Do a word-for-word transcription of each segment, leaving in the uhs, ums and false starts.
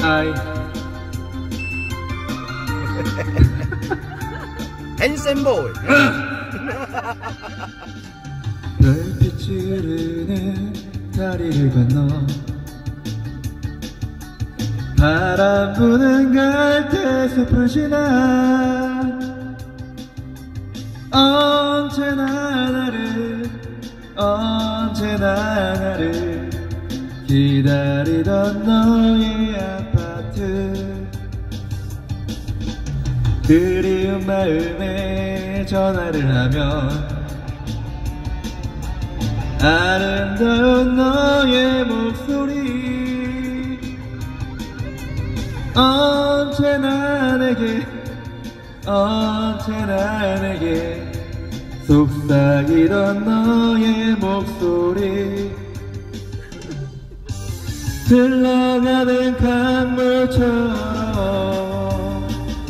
Hi. Handsome boy. 별빛이 흐르는 다리를 건너 바람 부는 갈대숲을 지나 언제나 나를 언제나 나를 기다리던 너의 아파트 그리운 마음에 전화를 하면 아름다운 너의 목소리 언제나 내게 언제나 내게 속삭이던 너의 목소리 흘러가는 강물처럼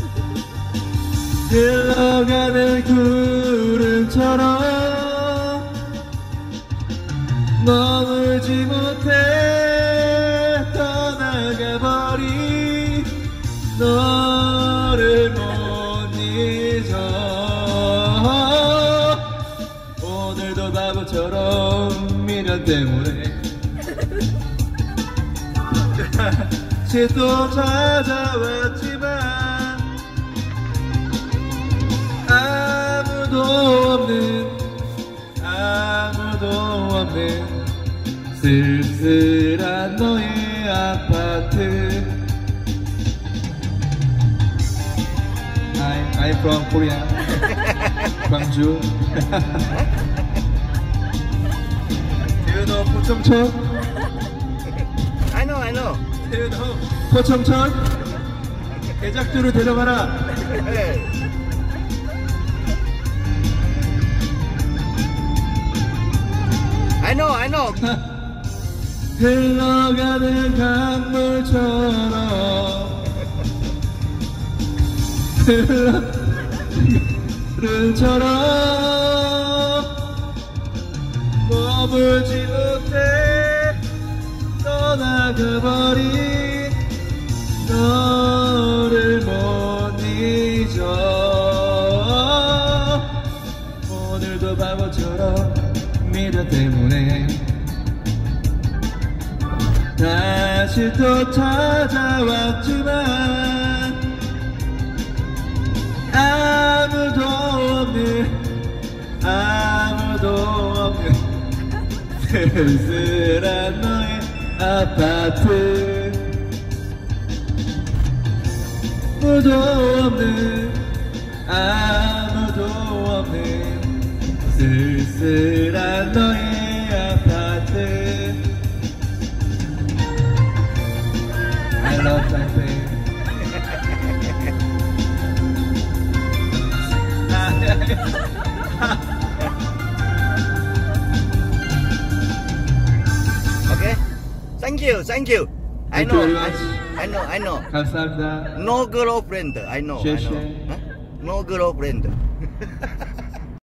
흘러가는 구름처럼 머물지 못해 떠나가버린 너를 못 잊어 오늘도 바보처럼 미련 때문에 다시 또 찾아왔지만 아무도 없는 아무도 없는 쓸쓸한 너의 아파트 I, I'm from Korea 광주 Do you know 포청천? I know, I know. Do you know 포청천? 대작주를 데려가라. Hey. I know, I know. 흘러가는 강물처럼 흐름처럼 머물지 못해 떠나가버린 너를 못 잊어 오늘도 바보처럼 미련 때문에 다시 또 찾아왔지만 아무도 없는 아무도 없는 쓸쓸한 너의 아파트 아무도 없는 아무도 없는 쓸쓸한 너의 아파트 I love Taipei. Okay. Thank you, thank you. I Thank know, you very I, much. I know, I know. 감사합니다. No girlfriend. I know, I know. 쉐쉐. Huh? No girlfriend.